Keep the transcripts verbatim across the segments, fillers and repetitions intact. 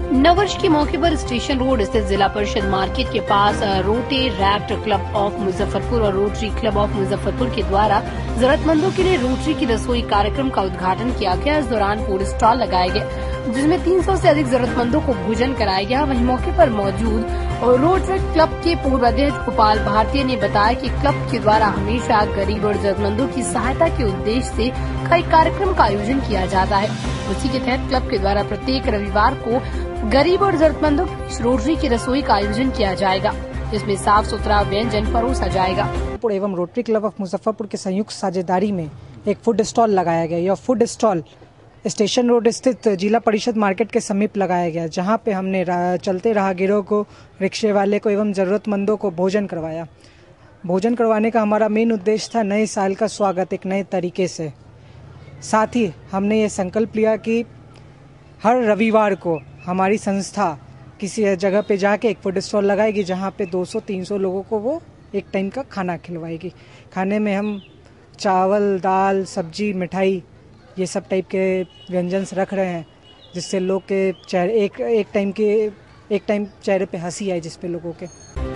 नववर्ष के मौके पर स्टेशन रोड स्थित जिला परिषद मार्केट के पास Rotaract club of Muzaffarpur और रोटरी क्लब ऑफ मुजफ्फरपुर के द्वारा जरूरतमंदों के लिए रोटरी की रसोई कार्यक्रम का उद्घाटन किया गया। इस दौरान फूड स्टॉल लगाए गए जिसमें तीन सौ से अधिक जरूरतमंदों को भोजन कराया गया। वहीं मौके पर मौजूद रोटरी क्लब के पूर्व अध्यक्ष गोपाल भारतीय ने बताया कि क्लब के द्वारा हमेशा गरीब और जरूरतमंदों की सहायता के उद्देश्य से कई कार्यक्रम का आयोजन किया जाता है। उसी के तहत क्लब के द्वारा प्रत्येक रविवार को गरीब और जरूरतमंदों की रोटरी की रसोई का आयोजन किया जाएगा, जिसमें साफ सुथरा व्यंजन परोसा जाएगा। एवं रोटरी क्लब ऑफ मुजफ्फरपुर के संयुक्त साझेदारी में एक फूड स्टॉल लगाया गया। यह फूड स्टॉल स्टेशन रोड स्थित जिला परिषद मार्केट के समीप लगाया गया, जहां पे हमने चलते राहगीरों को, रिक्शे वाले को एवं जरूरतमंदों को भोजन करवाया। भोजन करवाने का हमारा मेन उद्देश्य था नए साल का स्वागत एक नए तरीके से। साथ ही हमने ये संकल्प लिया कि हर रविवार को हमारी संस्था किसी जगह पे जाके एक फूड स्टॉल लगाएगी, जहाँ पे दो सौ तीन सौ लोगों को वो एक टाइम का खाना खिलवाएगी। खाने में हम चावल, दाल, सब्जी, मिठाई ये सब टाइप के व्यंजन रख रहे हैं, जिससे लोग के चेहरे एक एक टाइम के एक टाइम चेहरे पे हंसी आए, जिसपे लोगों के।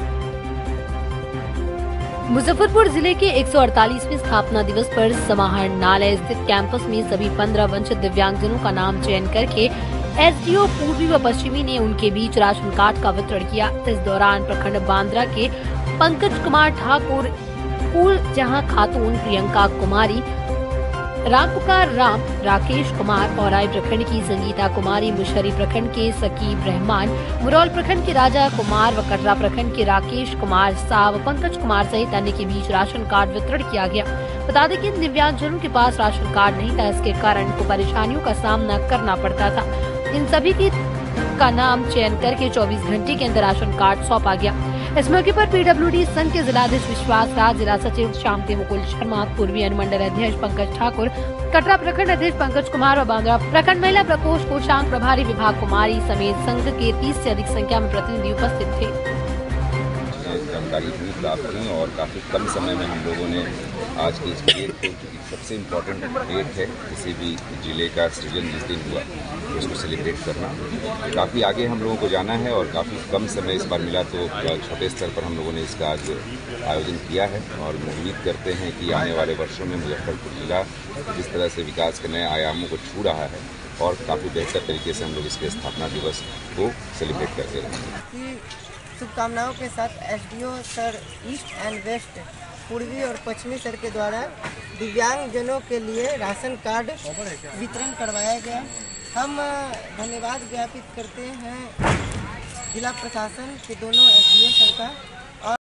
मुजफ्फरपुर जिले के एक सौ अड़तालीसवें स्थापना दिवस पर समाहरणालय स्थित कैंपस में सभी पंद्रह वंचित दिव्यांगजनों का नाम चयन करके एसडीओ पूर्वी व पश्चिमी ने उनके बीच राशन कार्ड का वितरण किया। इस दौरान प्रखंड बांद्रा के पंकज कुमार ठाकुर, फूल जहां खातून, प्रियंका कुमारी, रामपुकार राम, राकेश कुमार, औराई प्रखंड की संगीता कुमारी, मुशहरी प्रखंड के सकीब रहमान, मुरौल प्रखंड के राजा कुमार व कटरा प्रखंड के राकेश कुमार साव, पंकज कुमार सहित अन्य के बीच राशन कार्ड वितरण किया गया। बता दें कि इन दिव्यांगजनों के पास राशन कार्ड नहीं था, इसके कारण उनको परेशानियों का सामना करना पड़ता था। इन सभी की का नाम चयन करके चौबीस घंटे के अंदर राशन कार्ड सौंपा गया। इस मौके पर पीडब्ल्यूडी संघ के जिलाध्यक्ष विश्वास राज, जिला सचिव शांति मुकुल शर्मा, पूर्वी अनुमंडल अध्यक्ष पंकज ठाकुर, कटरा प्रखंड अध्यक्ष पंकज कुमार और बांद्रा प्रखंड महिला प्रकोष्ठ कोषांग प्रभारी विभाग कुमारी समेत संघ के तीस से अधिक संख्या में प्रतिनिधि उपस्थित थे। जानकारी भी प्राप्त हुई और काफ़ी कम समय में हम लोगों ने आज की इस डेट को, सबसे इम्पोर्टेंट डेट है किसी भी जिले का सृजन जिस दिन हुआ उसको सेलिब्रेट करना, काफ़ी आगे हम लोगों को जाना है और काफ़ी कम समय इस बार मिला, तो छोटे स्तर पर हम लोगों ने इसका आज आयोजन किया है और उम्मीद करते हैं कि आने वाले वर्षों में मुजफ्फरपुर जिला जिस तरह से विकास के नए आयामों को छू रहा है और काफ़ी बेहतर तरीके से हम लोग इसके स्थापना दिवस को सेलिब्रेट करते रहेंगे। शुभकामनाओं के साथ SDO sir east and west, पूर्वी और पश्चिमी सर के द्वारा दिव्यांगजनों के लिए राशन कार्ड वितरण करवाया गया। हम धन्यवाद ज्ञापित करते हैं जिला प्रशासन के दोनों एसडीओ सर का